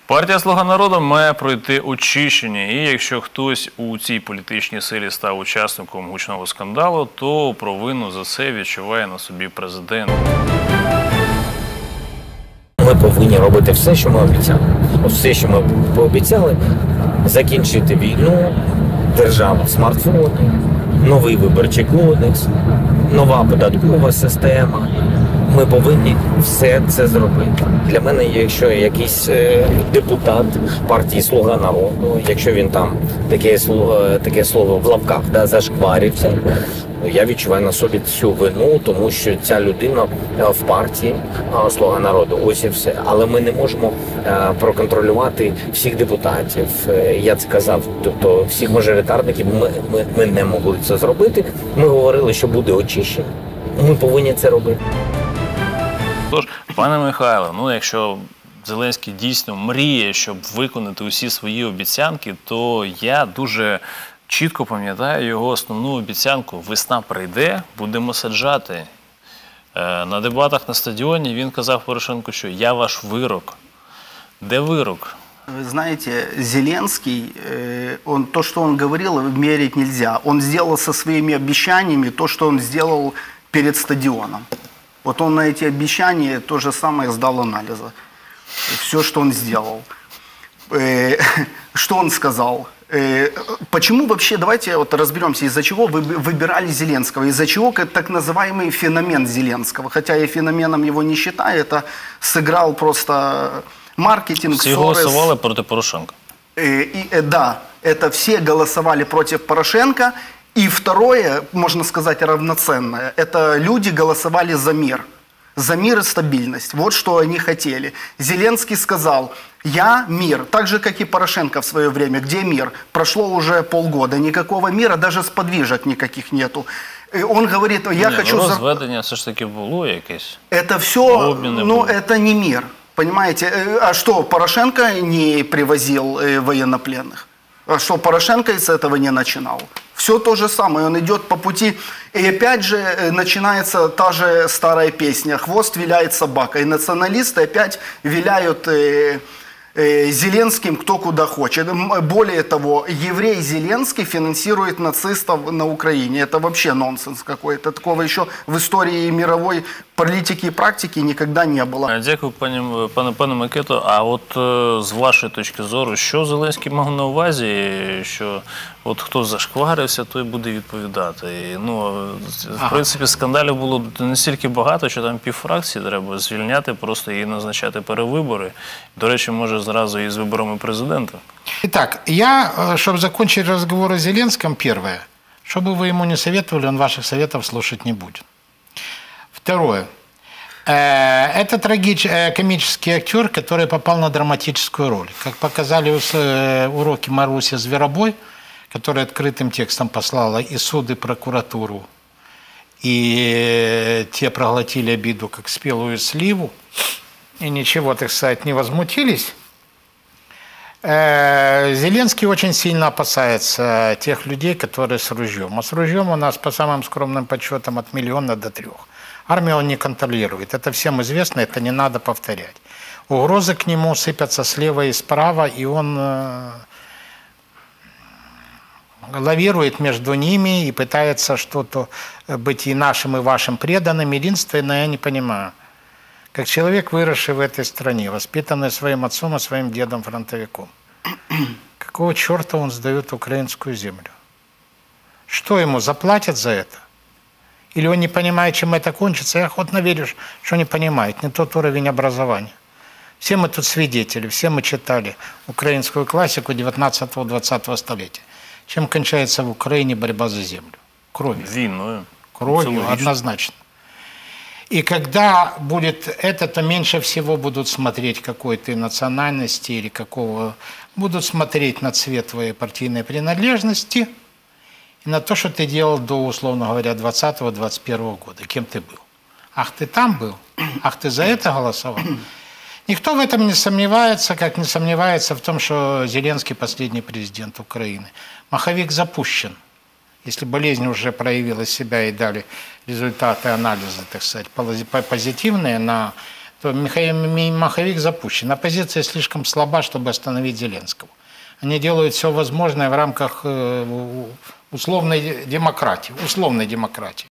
Партія «Слуга народу» має пройти очищення, і якщо хтось у цій політичній силі став учасником гучного скандалу, то провину за це відчуває на собі президент. Ми повинні робити все, що ми обіцяли. Все, що ми пообіцяли, закінчити війну, держава в смартфоні, новий виборчий кодекс, нова податкова система. Ми повинні все це зробити. Для мене, якщо якийсь депутат партії «Слуга народу», якщо він там таке слово в лапках зашкварився, я відчуваю на собі цю вину, тому що ця людина в партії «Слуга народу». Ось і все. Але ми не можемо проконтролювати всіх депутатів. Я це казав, тобто всіх мажоритарників ми не могли це зробити. Ми говорили, що буде очищення. Ми повинні це робити. Тож, пане Михайло, якщо Зеленський дійсно мріє, щоб виконати усі свої обіцянки, то я дуже чітко пам'ятаю його основну обіцянку. Весна прийде, будемо саджати. На дебатах на стадіоні він казав Порошенку, що «я ваш вирок». Де вирок? Вы знаете, Зеленский, то, что он говорил, мерить нельзя. Он сделал со своими обещаниями то, что он сделал перед стадионом. Вот он на эти обещания то же самое сдал анализы. Все, что он сделал. Что он сказал? Почему вообще, давайте вот разберемся, из-за чего выбирали Зеленского, из-за чего так называемый феномен Зеленского, хотя я феноменом его не считаю, это сыграл просто маркетинг. Все голосовали против Порошенко. Да, это все голосовали против Порошенко. И второе, можно сказать, равноценное, это люди голосовали за мир и стабильность. Вот что они хотели. Зеленский сказал: я мир, так же, как и Порошенко в свое время. Где мир? Прошло уже полгода, никакого мира, даже сподвижек никаких нету. И он говорит: я хочу... Розведення все ж таки було якесь. Это все, это не мир. Понимаете, а что, Порошенко не привозил военнопленных? А что, Порошенко из этого не начинал? Все то же самое, он идет по пути. И опять же начинается та же старая песня: «Хвост виляет собака». И националисты опять виляют Зеленским кто куда хочет. Более того, еврей Зеленский финансирует нацистов на Украине. Это вообще нонсенс какой-то. Такого еще в истории мировой політики і практики ніколи не було. Дякую, пане Микито. А от з вашої точки зору, що Зеленський мав на увазі, що от хто зашкварився, той буде відповідати? В принципі, скандалів було не стільки багато, що там півфракції треба звільняти, просто і назначати перевибори. До речі, може зразу і з виборами президента. Итак, чтобы закончить разговор о Зеленском, первое, что бы вы ему не советовали, он ваших советов слушать не будет. Второе. Это комический актер, который попал на драматическую роль. Как показали уроки Маруси Зверобой, которая открытым текстом послала и суд, и прокуратуру, и те проглотили обиду, как спелую сливу, и ничего, так сказать, не возмутились. Зеленский очень сильно опасается тех людей, которые с ружьем. А с ружьем у нас, по самым скромным подсчетам, от 1 миллиона до 3. Армию он не контролирует. Это всем известно, это не надо повторять. Угрозы к нему сыпятся слева и справа, и он лавирует между ними и пытается что-то быть и нашим, и вашим преданным. Единственное, я не понимаю, как человек, выросший в этой стране, воспитанный своим отцом и своим дедом-фронтовиком, какого черта он сдает украинскую землю? Что ему заплатят за это? Или он не понимает, чем это кончится? Я охотно верю, что не понимает, не тот уровень образования. Все мы тут свидетели, все мы читали украинскую классику 19-20 столетия. Чем кончается в Украине борьба за землю? Кровью. Войной. Кровью, однозначно. И когда будет это, то меньше всего будут смотреть, какой ты национальности или какого... Будут смотреть на цвет твоей партийной принадлежности и на то, что ты делал до, условно говоря, 20-21 года. Кем ты был? Ах, ты там был? Ах, ты за это голосовал? Никто в этом не сомневается, как не сомневается в том, что Зеленский последний президент Украины. Маховик запущен. Если болезнь уже проявила себя и дали результаты анализа, так сказать, позитивные на то маховик запущен. Оппозиция слишком слаба, чтобы остановить Зеленского. Они делают все возможное в рамках условной демократии.